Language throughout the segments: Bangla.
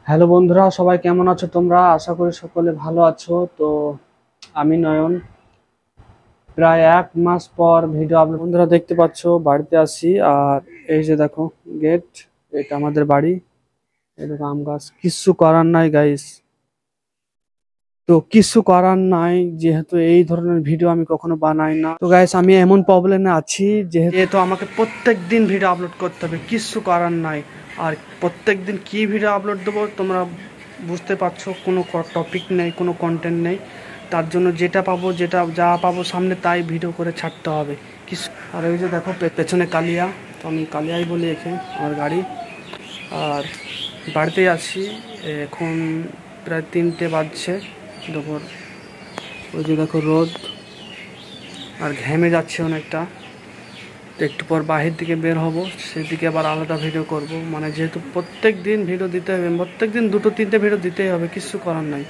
হ্যালো বন্ধুরা, সবাই কেমন আছো তোমরা? আশা করি সকলে ভালো আছো। তো আমি নয়ন, প্রায় 1 মাস পর ভিডিও আপলোড। বন্ধুরা দেখতে পাচ্ছ বাড়িতে আসি, আর এই যে দেখো গেট, এটা আমাদের বাড়ি। এই দেখো আম গাছ, কিচ্ছু করার নাই গাইস। তো কিছু করার নাই, যেহেতু এই ধরনের ভিডিও আমি কখনো বানাই না। তো গাইস আমি এমন প্রবলেমে আছি যেহেতু আমাকে প্রত্যেক দিন ভিডিও আপলোড করতে হবে, কিছু করার নাই। আর প্রত্যেক দিন কি ভিডিও আপলোড দেবো তোমরা বুঝতে পারছো, কোনো টপিক নেই, কোনো কন্টেন্ট নেই। তার জন্য যেটা পাবো, যা পাবো সামনে তাই ভিডিও করে ছাড়তে হবে কিছু। আর ওই যে দেখো পেছনে কালিয়া, তো আমি কালিয়াই বলি এখানে আমার গাড়ি। আর বাড়িতেই আছি, এখন প্রায় 3টে বাজছে দুপুর। ওই যে দেখো রোদ, আর ঘেমে যাচ্ছে অনেকটা। তো একটু পর বাহির দিকে বের হব, সেদিকে আবার আলাদা ভিডিও করব। মানে যেহেতু প্রত্যেক দিন ভিডিও দিতে হবে, প্রত্যেক দিন 2-3টে ভিডিও দিতেই হবে, কিছু করার নাই।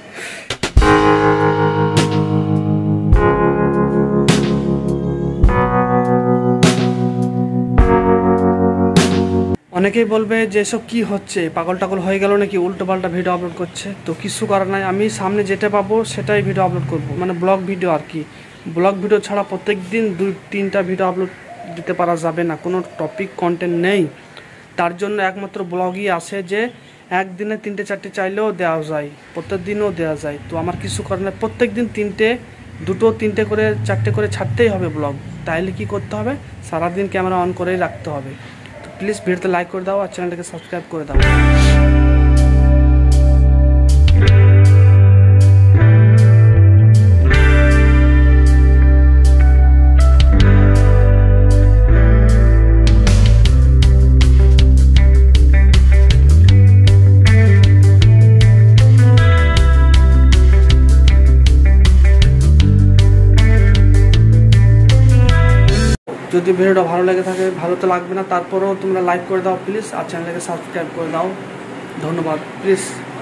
অনেকেই বলবে যে এসব কি হচ্ছে, পাগল টাগল হয়ে গেল নাকি, উল্টো পাল্টা ভিডিও আপলোড করছে। তো কিছু করার নাই, আমি সামনে যেটা পাবো সেটাই ভিডিও আপলোড করব, মানে ব্লগ ভিডিও আর কি। ব্লগ ভিডিও ছাড়া প্রত্যেক দিন 2-3টা ভিডিও আপলোড দিতে পারা যাবে না, কোনো টপিক কন্টেন্ট নেই। তার জন্য একমাত্র ব্লগই আছে, যে একদিনে 3টে-4টে চাইলেও দেওয়া যায়, প্রত্যেক দিনও দেওয়া যায়। তো আমার কিছু করার নাই, প্রত্যেক দিন 2-3টে করে 4টে করে ছাড়তেই হবে ব্লগ। তাইলে কি করতে হবে, সারাদিন ক্যামেরা অন করেই রাখতে হবে। তো প্লিজ ভিডিওতে লাইক করে দাও আর চ্যানেলটাকে সাবস্ক্রাইব করে দাও। যদি ভিডিওটা ভালো লেগে থাকে, ভালো তো লাগবে না, তারপরেও তোমরা লাইক করে দাও প্লিজ, আর চ্যানেলটাকে সাবস্ক্রাইব করে দাও। ধন্যবাদ প্লিজ।